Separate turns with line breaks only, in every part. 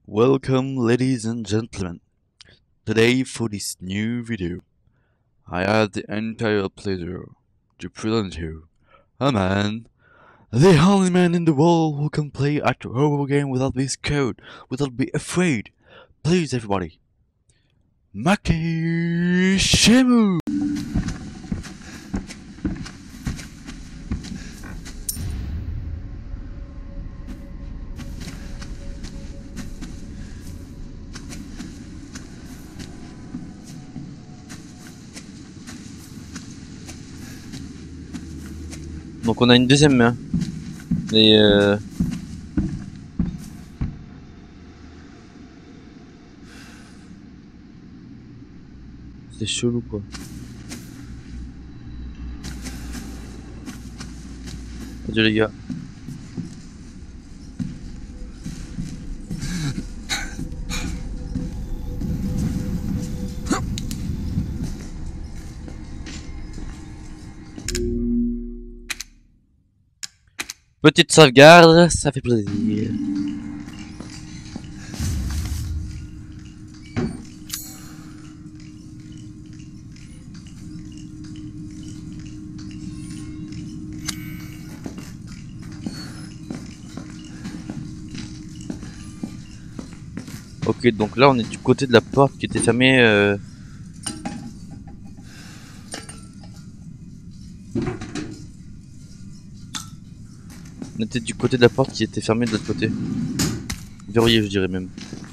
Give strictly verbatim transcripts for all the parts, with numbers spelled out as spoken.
Welcome, ladies and gentlemen. Today for this new video, I have the entire pleasure to present you a man, the only man in the world who can play a horror game without being scared, without being afraid. Please everybody, Maki Shimu! Donc on a une deuxième main. Et euh... c'est chelou quoi. Adieu les gars. Petite sauvegarde, ça fait plaisir. Ok, donc là on est du côté de la porte qui était fermée. Euh... On était du côté de la porte qui était fermée de l'autre côté. Verrouillée, je dirais même.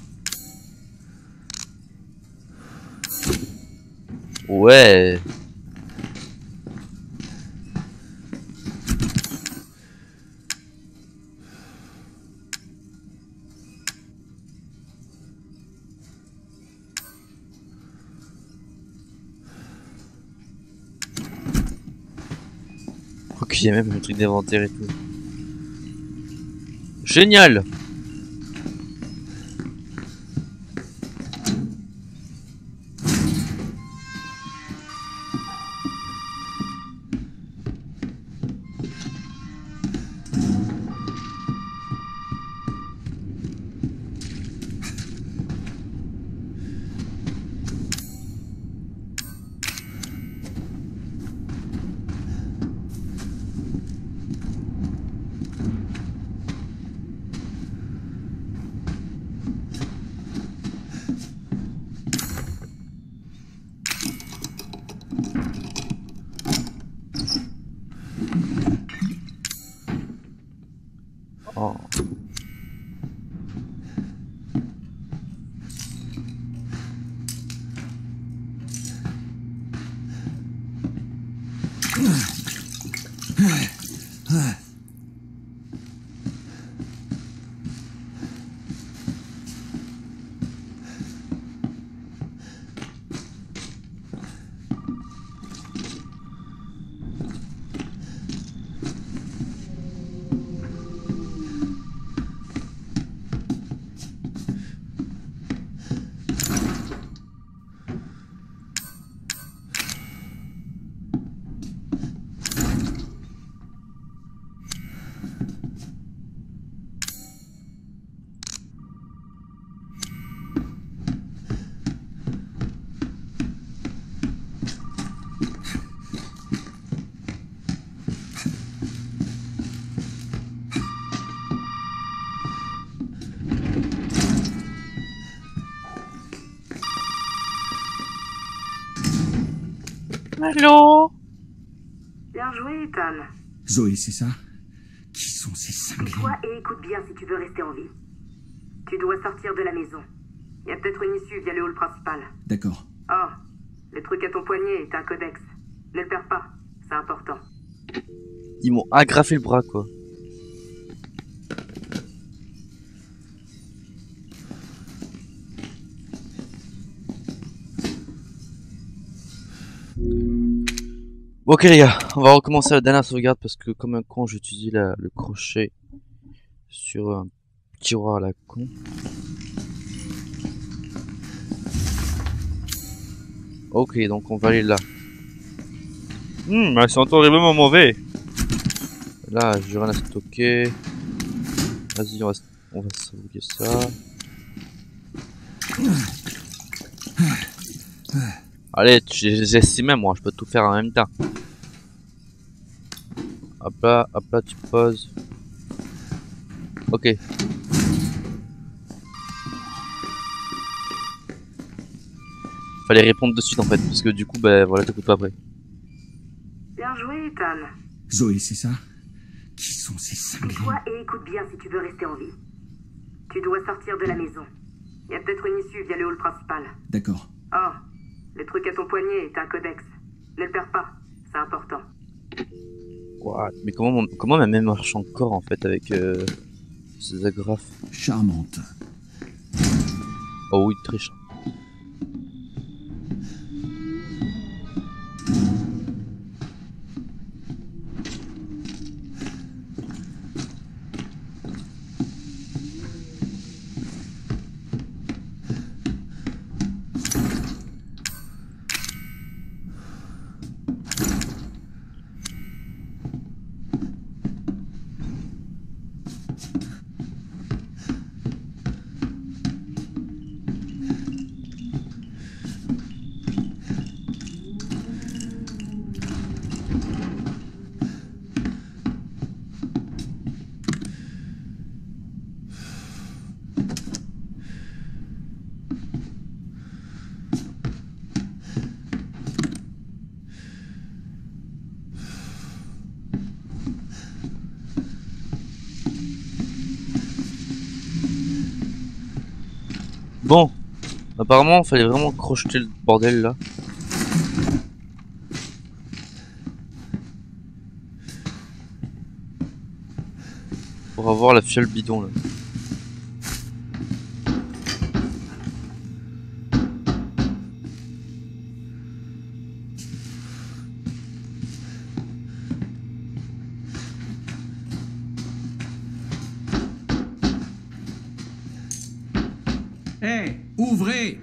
Ouais. Ok, il y a même un truc d'inventaire et tout. Génial! Oh. Allô?
Bien joué, Ethan.
Zoé, c'est ça? Qui sont ces cinglés?
Toi et écoute bien si tu veux rester en vie. Tu dois sortir de la maison. Il y a peut-être une issue via le hall principal.
D'accord.
Oh, le truc à ton poignet est un codex. Ne le perds pas, c'est important.
Ils m'ont agrafé le bras quoi. Ok les gars, on va recommencer la dernière sauvegarde parce que comme un con j'ai utilisé la, le crochet sur un tiroir à la con. Ok, donc on va aller là. Hum, elles sont horriblement mauvais. Là, j'ai rien à stocker. Vas-y, on va, on va sauvegarder ça. Allez, j'estimais moi, je peux tout faire en même temps. Hop là, hop là, tu poses. Ok. Fallait répondre de suite en fait, parce que du coup, ben voilà, t'écoutes pas après.
Bien joué, Ethan.
Zoé, c'est ça? Qui sont ces cinglés?
Toi et écoute bien si tu veux rester en vie. Tu dois sortir de la maison. Il y a peut-être une issue via le hall principal.
D'accord.
Oh, le truc à ton poignet est un codex. Ne le perds pas, c'est important.
What? Mais comment, mon... comment ma main marche encore en fait avec euh, ces agrafes?
Charmante.
Oh oui, triche. Bon, apparemment, il fallait vraiment crocheter le bordel là. Pour avoir la fiole bidon là.
Hé, hey, ouvrez!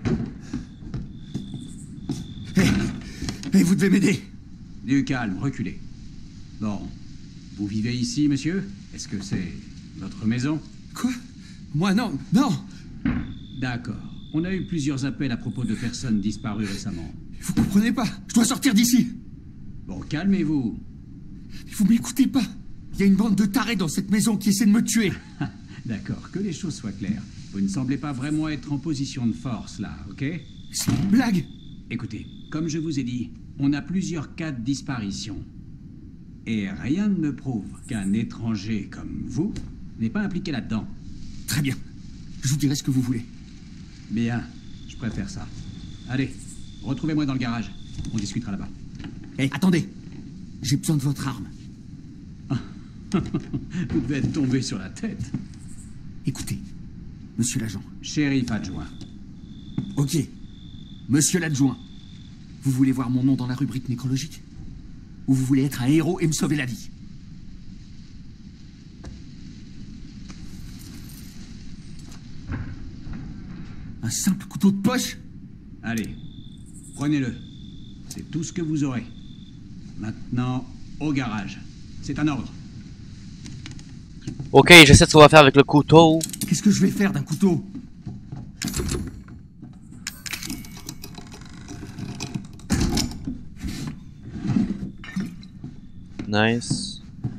Hé, hey, hey, vous devez m'aider. Du calme, reculez. Bon, vous vivez ici, monsieur? Est-ce que c'est votre maison? Quoi? Moi, non, non! D'accord. On a eu plusieurs appels à propos de personnes disparues récemment. Vous comprenez pas? Je dois sortir d'ici! Bon, calmez-vous. Vous m'écoutez pas? Il y a une bande de tarés dans cette maison qui essaie de me tuer. D'accord, que les choses soient claires. Vous ne semblez pas vraiment être en position de force, là, ok? C'est une blague! Écoutez, comme je vous ai dit, on a plusieurs cas de disparition. Et rien ne me prouve qu'un étranger comme vous n'est pas impliqué là-dedans. Très bien. Je vous dirai ce que vous voulez. Bien, je préfère ça. Allez, retrouvez-moi dans le garage. On discutera là-bas. Hé, hey, attendez! J'ai besoin de votre arme. Vous devez être tombé sur la tête. Écoutez, monsieur l'agent. Shérif adjoint. Ok. Monsieur l'adjoint. Vous voulez voir mon nom dans la rubrique nécrologique? Ou vous voulez être un héros et me sauver la vie? Un simple couteau de poche? Allez, prenez-le. C'est tout ce que vous aurez. Maintenant, au garage. C'est un ordre.
Ok, j'essaie de ce qu'on va faire avec le couteau.
Qu'est-ce que je vais faire d'un couteau?
Nice.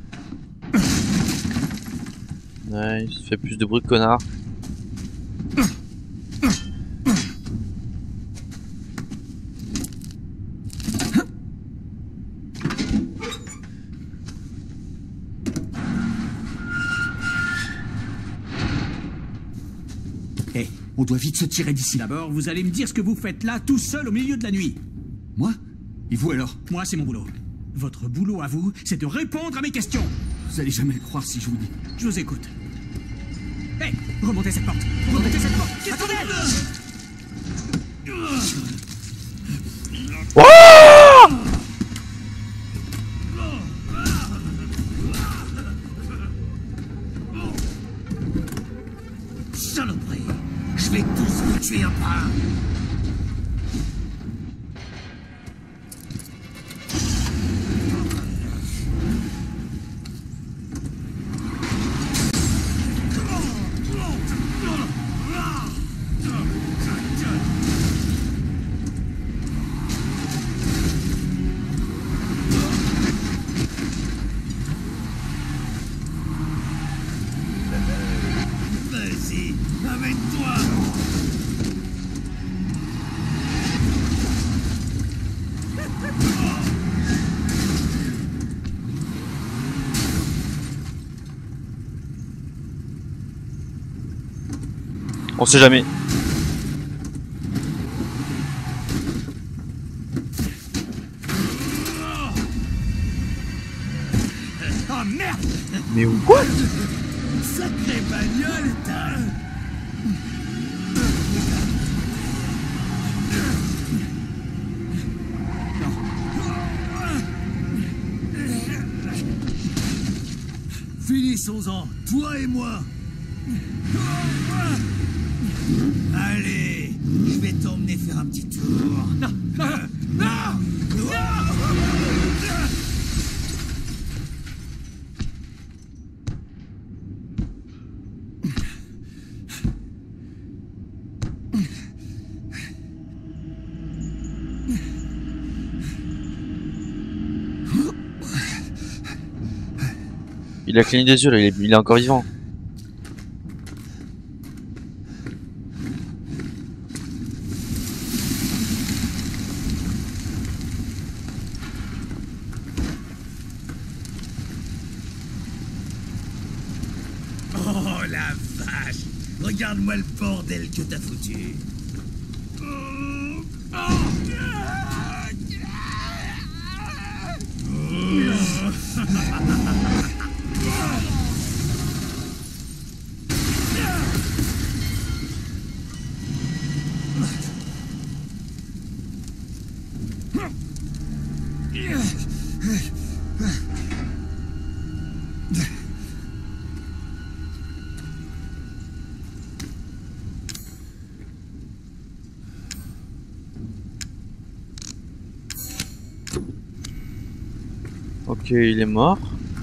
Nice. Fais plus de bruit, connard.
Hey, on doit vite se tirer d'ici. D'abord, vous allez me dire ce que vous faites là, tout seul au milieu de la nuit. Moi? Et vous alors? Moi, c'est mon boulot. Votre boulot à vous, c'est de répondre à mes questions. Vous allez jamais le croire si je vous dis. Je vous écoute. Hé, hey, remontez cette porte. Remontez cette porte. Attendez.
Oh!
Saloperie. Je vais tous vous tuer un par un.
On sait jamais.
Oh merde!
Mais what?
Sacré bagnole, t'as... Finissons-en, toi et moi. Allez, je vais t'emmener faire un petit tour. Non, non, non, non.
Il a cligné des yeux là, il est, il est encore vivant.
Oh la vache! Regarde-moi le bordel que t'as foutu.
Ok, il est mort.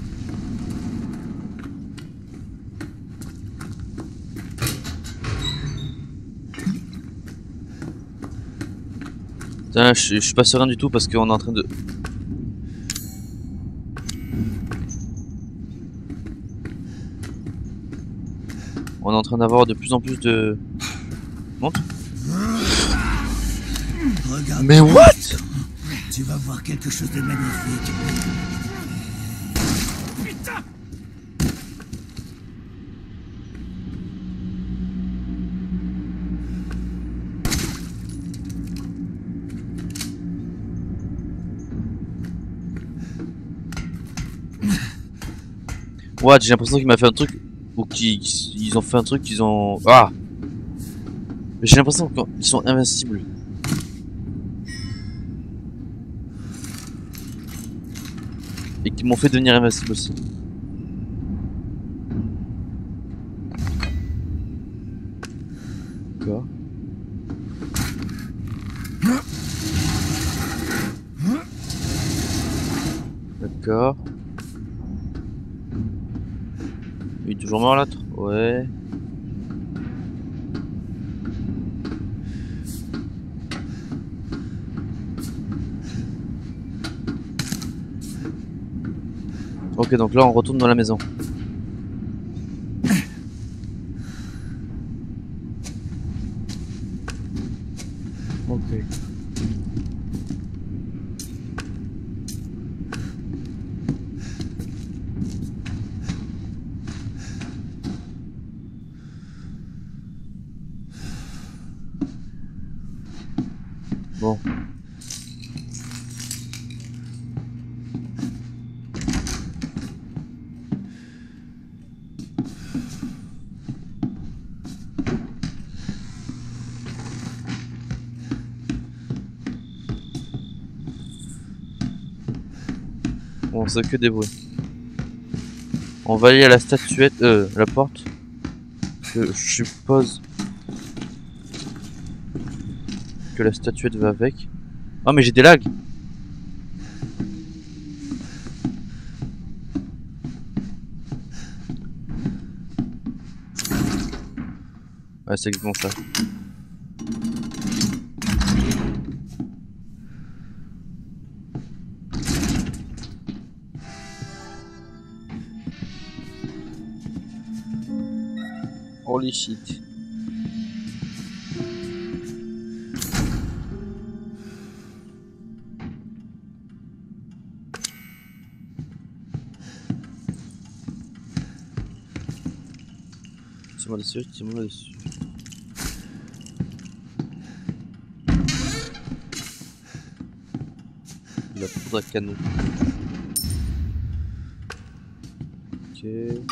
Putain, je, je suis pas serein du tout parce qu'on est en train de... On est en train d'avoir de plus en plus de... Monte.
Regarde.
Mais what?
Tu vas voir quelque chose de magnifique. Putain!
What? J'ai l'impression qu'il m'a fait un truc... Ou qu'ils ils ont fait un truc qu'ils ont... Ah! J'ai l'impression qu'ils sont invincibles. Et qui m'ont fait devenir invincible aussi. D'accord. D'accord. Il est toujours mort l'autre? Ouais. Ok, donc là on retourne dans la maison. Ok. Bon. Bon, c'est que des bruits. On va aller à la statuette, euh, la porte. Que je suppose que la statuette va avec. Oh mais j'ai des lags. Ouais, c'est exactement ça. Holy shit. Tire-moi dessus, tire-moi dessus. la poudre à canon. Ok.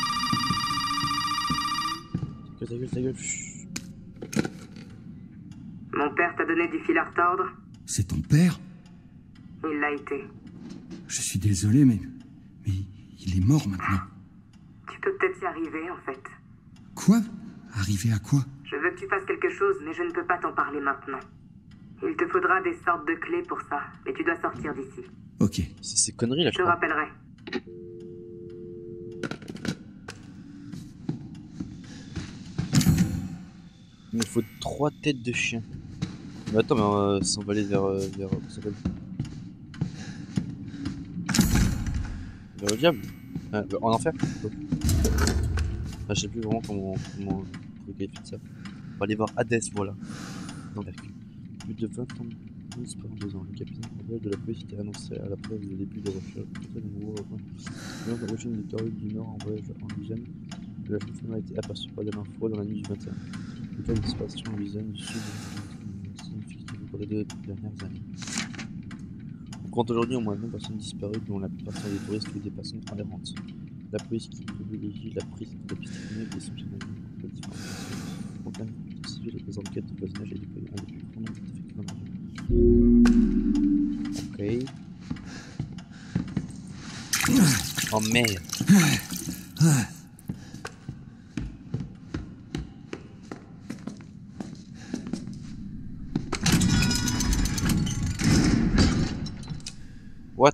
Ta gueule, ta gueule.
Mon père t'a donné du fil à retordre?
C'est ton père?
Il l'a été.
Je suis désolé, mais... Mais il est mort maintenant.
Tu peux peut-être y arriver, en fait.
Quoi? Arriver à quoi?
Je veux que tu fasses quelque chose, mais je ne peux pas t'en parler maintenant. Il te faudra des sortes de clés pour ça, mais tu dois sortir d'ici.
Ok.
C'est ces conneries là,
Je
je
te
crois.
rappellerai.
Il me faut trois têtes de chien. Mais attends, mais on va s'envoler vers... Euh, vers... Comment ça s'appelle? Vers le diable. Ah, en enfer plutôt. Ah, je sais plus vraiment comment... comment... on qualifier ça. On va aller voir Hades, voilà. Dans l'Hercule. Plus de vingt ans de disparu en deux ans. Le capitaine de la police était annoncé à la presse du début des recherches. Le nouveau rejoint l'origine de Corée du Nord en voyage en Louisiane. La jeune femme a été aperçue par des mains froides dans la nuit du vingt et un. Le cas de disparition en Louisiane du Sud significatif au cours des deux dernières années. On compte aujourd'hui au moins vingt personnes disparues, dont la plupart sont des touristes ou des personnes errantes. La police qui privilégie la prise de la piste criminelle et soupçonne de différentes personnes. Aucun civil et des enquêtes de voisinage et déployé un des plus grands nombres d'effectifs dans la région. Ok. Oh merde. What?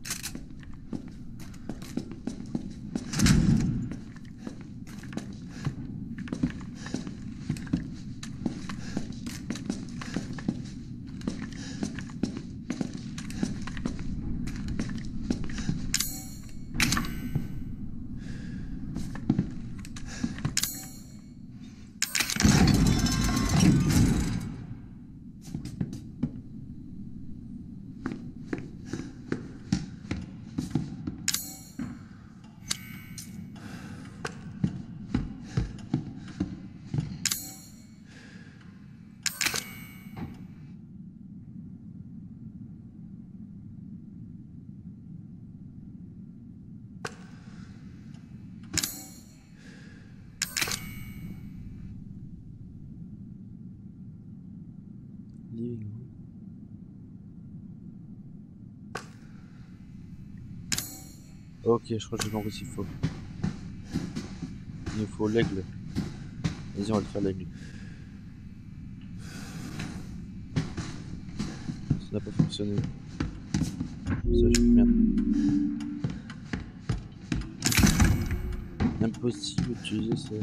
Living room. Ok, je crois que j'ai compris ce qu'il faut. Il nous faut l'aigle. Vas-y, on va le faire l'aigle. Ça n'a pas fonctionné. Ça, je merde. Impossible d'utiliser ça.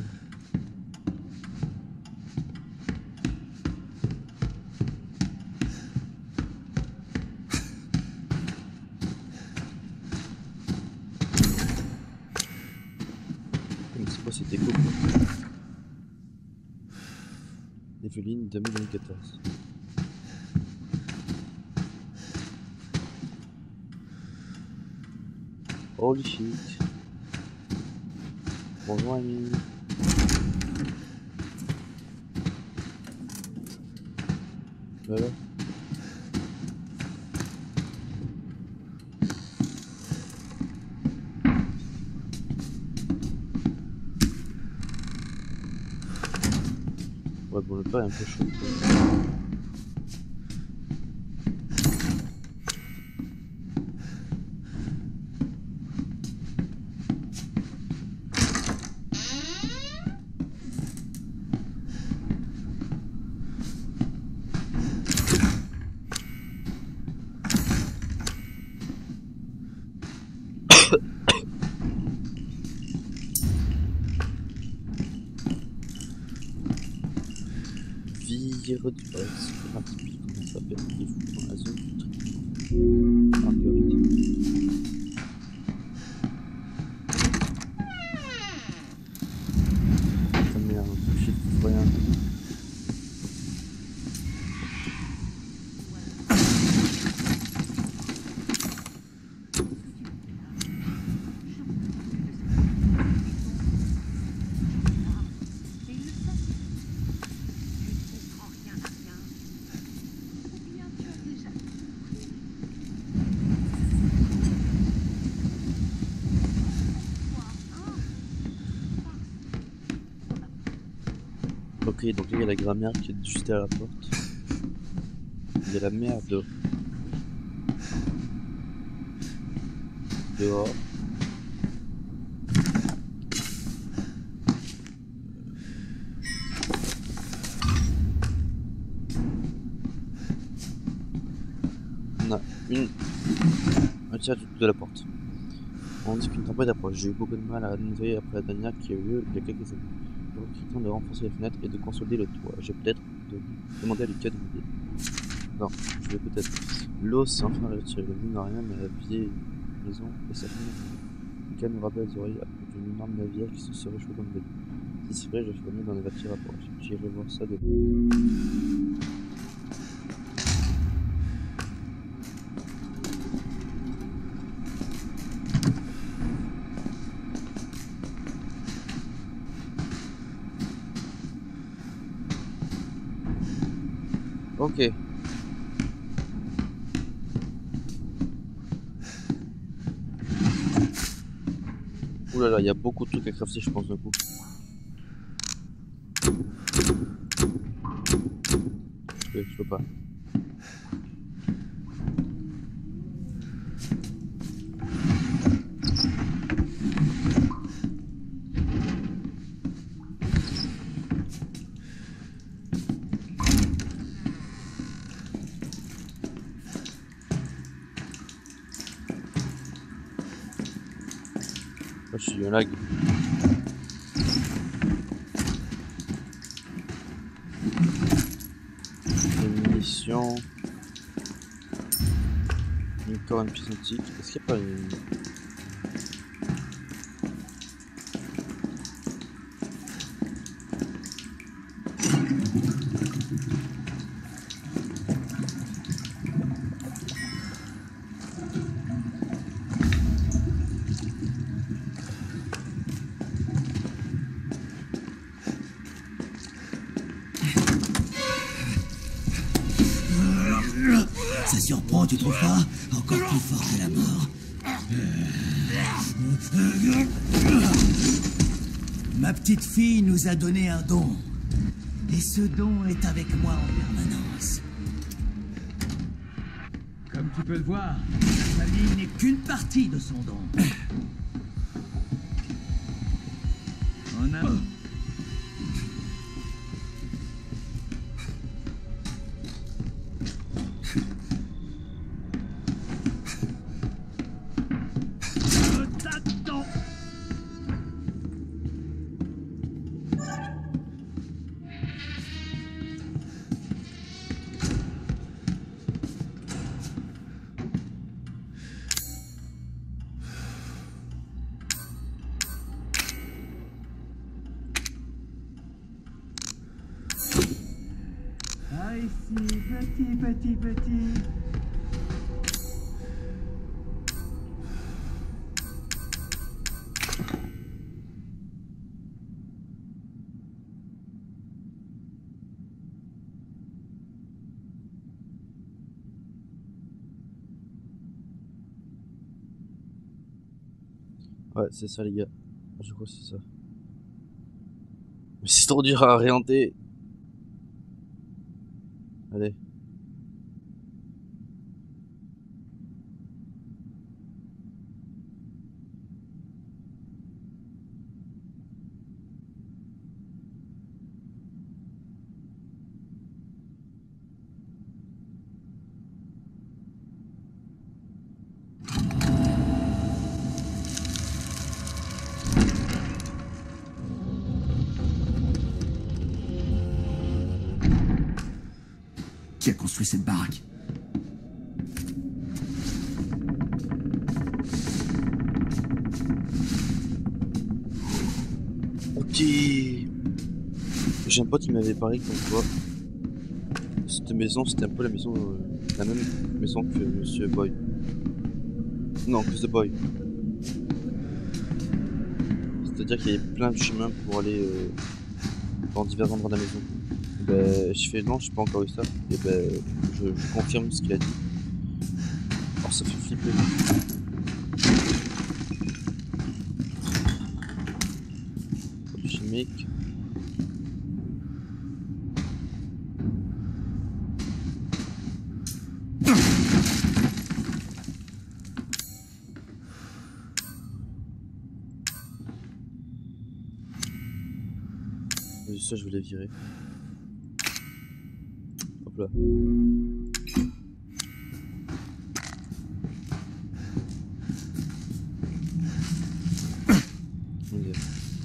C'était cool. Evelyne deux mille quatorze. Holy shit. Bonjour ami. Voilà. Ouais, bon, le père est un peu chaud. Vire du boss, c'est particulier comment ça s'appelle des fous dans la zone du traitement. Marguerite. Putain de merde, je sais rien. Ok, donc là il y a la grammaire qui est juste à la porte. Il y a la merde dehors. On a une... un tir de la porte. On dit qu'une tempête approche. J'ai eu beaucoup de mal à nettoyer après la dernière qui a eu lieu il y a quelques années. Donc il est temps de renforcer les fenêtres et de consolider le toit. J'ai peut-être de... demandé à Lucas de m'aider. Non, je vais peut-être. L'eau s'est enfin retirée. Le mine n'a rien, mais la vieille maison et sa fenêtre. Lucas nous rappelle les oreilles d'une énorme navire qui se serait chaude dans le béni. Si c'est vrai, je vais venir dans les bâtis rapprochés. J'irai voir ça de Ok. Ouh là là, il y a beaucoup de trucs à crafter, je pense, d'un coup. Ok, je peux pas. Moi, je suis un lag. Des munitions. Encore une pièce antique. Est-ce qu'il n'y a pas une...
Ça surprend, tu trouves pas? Encore plus fort que la mort. Ma petite fille nous a donné un don. Et ce don est avec moi en permanence. Comme tu peux le voir, la famille n'est qu'une partie de son don. On a... Ah, ici, petit, petit, petit.
Ouais, c'est ça, les gars. Je crois que c'est ça. Mais c'est trop dur à orienter. Allez.
Qui a construit cette baraque?
Ok. J'ai un pote qui m'avait parlé comme quoi cette maison, c'était un peu la maison, euh, la même maison que Monsieur Boy. Non, que The Boy. C'est-à-dire qu'il y avait plein de chemins pour aller euh, dans divers endroits de la maison. Et ben, je fais non, je n'ai pas encore eu ça. Et ben, je, je confirme ce qu'il a dit. Alors ça fait flipper. Produit chimique. juste ça, je vais les virer. Hop là. Okay.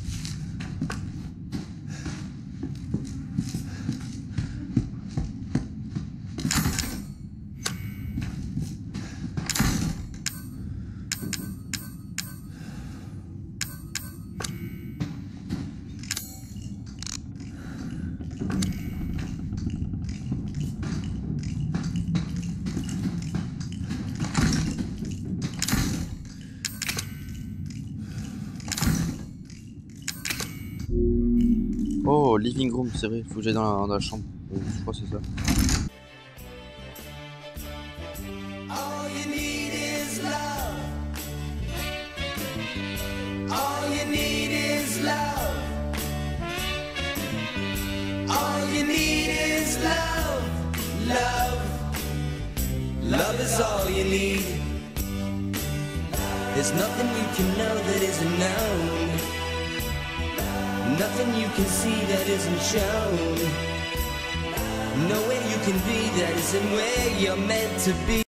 Oh, living room, c'est vrai, faut que j'aille dans, dans la chambre. Euh, je crois que c'est ça.
All you need is love. All you need is love. All you need is love. Love. Love is all you need. There's nothing you can know that isn't known. Nothing you can see that isn't shown. Nowhere you can be that isn't where you're meant to be.